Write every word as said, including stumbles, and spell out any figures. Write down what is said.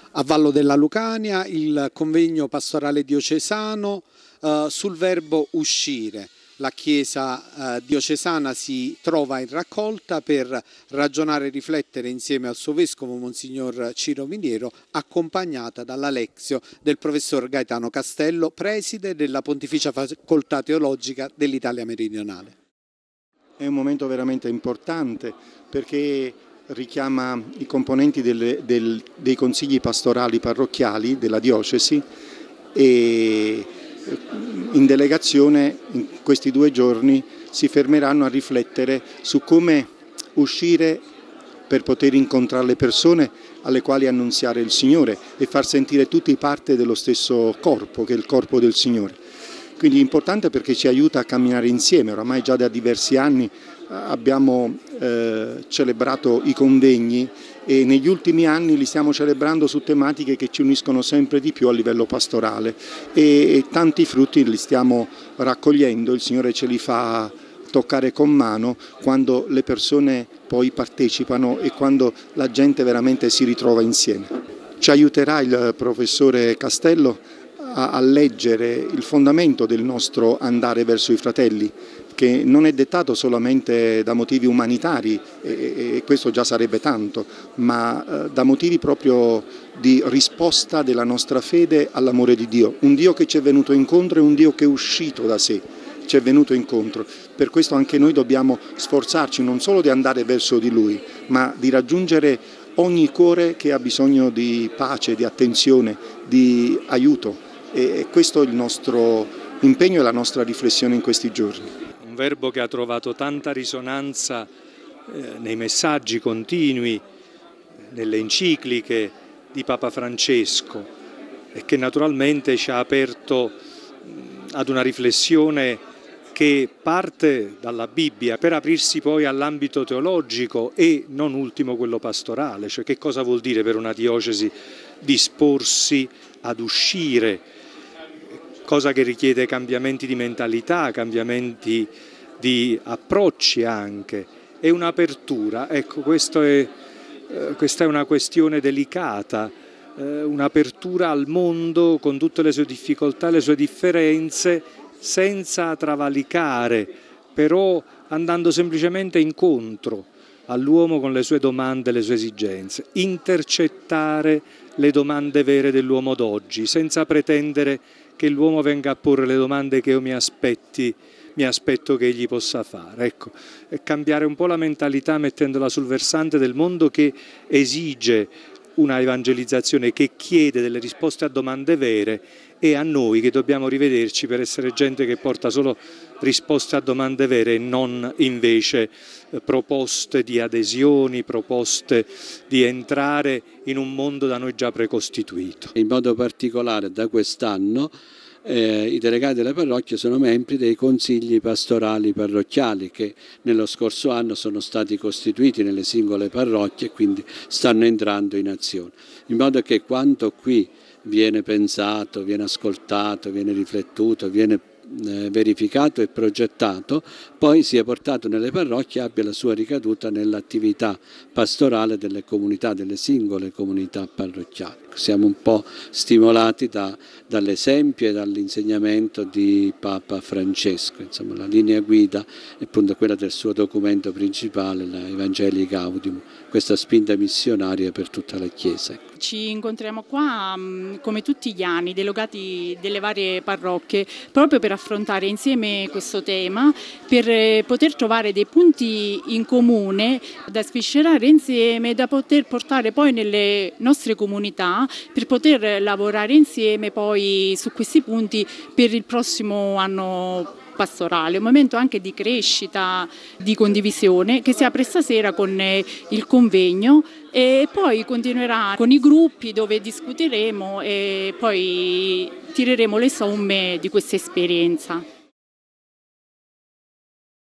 A Vallo della Lucania il convegno pastorale diocesano eh, sul verbo uscire. La Chiesa eh, diocesana si trova in raccolta per ragionare e riflettere insieme al suo vescovo Monsignor Ciro Miniero, accompagnata dalla Lexio del professor Gaetano Castello, preside della Pontificia Facoltà Teologica dell'Italia Meridionale. È un momento veramente importante perché richiama i componenti delle, del, dei consigli pastorali parrocchiali della diocesi e in delegazione in questi due giorni si fermeranno a riflettere su come uscire per poter incontrare le persone alle quali annunziare il Signore e far sentire tutti parte dello stesso corpo, che è il corpo del Signore. Quindi è importante perché ci aiuta a camminare insieme. Oramai già da diversi anni abbiamo eh, celebrato i convegni e negli ultimi anni li stiamo celebrando su tematiche che ci uniscono sempre di più a livello pastorale e, e tanti frutti li stiamo raccogliendo, il Signore ce li fa toccare con mano quando le persone poi partecipano e quando la gente veramente si ritrova insieme. Ci aiuterà il professore Castello a leggere il fondamento del nostro andare verso i fratelli, che non è dettato solamente da motivi umanitari, e questo già sarebbe tanto, ma da motivi proprio di risposta della nostra fede all'amore di Dio. Un Dio che ci è venuto incontro e un Dio che è uscito da sé, ci è venuto incontro. Per questo anche noi dobbiamo sforzarci non solo di andare verso di Lui, ma di raggiungere ogni cuore che ha bisogno di pace, di attenzione, di aiuto. E questo è il nostro impegno e la nostra riflessione in questi giorni. Un verbo che ha trovato tanta risonanza eh, nei messaggi continui, nelle encicliche di Papa Francesco e che naturalmente ci ha aperto mh, ad una riflessione che parte dalla Bibbia per aprirsi poi all'ambito teologico e non ultimo quello pastorale, cioè che cosa vuol dire per una diocesi disporsi ad uscire, cosa che richiede cambiamenti di mentalità, cambiamenti di approcci anche, e un'apertura. Ecco, questo è, eh, questa è una questione delicata, eh, un'apertura al mondo con tutte le sue difficoltà, le sue differenze, senza travalicare, però andando semplicemente incontro all'uomo con le sue domande, le sue esigenze, intercettare le domande vere dell'uomo d'oggi, senza pretendere che l'uomo venga a porre le domande che io mi aspetti, mi aspetto che egli possa fare. Ecco, e cambiare un po' la mentalità mettendola sul versante del mondo che esige una evangelizzazione, che chiede delle risposte a domande vere, e a noi che dobbiamo rivederci per essere gente che porta solo risposte a domande vere e non invece proposte di adesioni, proposte di entrare in un mondo da noi già precostituito. In modo particolare da quest'anno eh, i delegati delle parrocchie sono membri dei consigli pastorali parrocchiali che nello scorso anno sono stati costituiti nelle singole parrocchie e quindi stanno entrando in azione, in modo che quanto qui viene pensato, viene ascoltato, viene riflettuto, viene eh, verificato e progettato, poi sia portato nelle parrocchie e abbia la sua ricaduta nell'attività pastorale delle comunità, delle singole comunità parrocchiali. Siamo un po' stimolati da, dall'esempio e dall'insegnamento di Papa Francesco, insomma la linea guida è appunto quella del suo documento principale, la Evangelii Gaudium, questa spinta missionaria per tutta la Chiesa. Ci incontriamo qua come tutti gli anni, delegati delle varie parrocchie, proprio per affrontare insieme questo tema, per poter trovare dei punti in comune da sviscerare insieme, da poter portare poi nelle nostre comunità, per poter lavorare insieme poi su questi punti per il prossimo anno pastorale, un momento anche di crescita, di condivisione che si apre stasera con il convegno e poi continuerà con i gruppi dove discuteremo e poi tireremo le somme di questa esperienza.